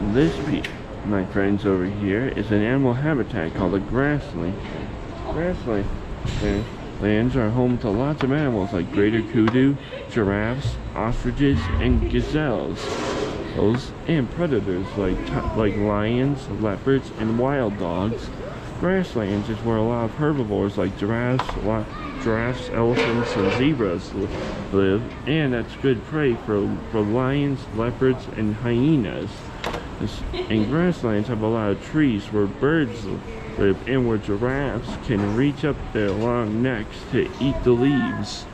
This piece, my friends over here, is an animal habitat called a grassland. Lands are home to lots of animals like greater kudu, giraffes, ostriches, and gazelles. And predators like lions, leopards, and wild dogs. Grasslands is where a lot of herbivores like giraffes, elephants, and zebras live, and that's good prey for lions, leopards, and hyenas. And grasslands have a lot of trees where birds live, and where giraffes can reach up their long necks to eat the leaves.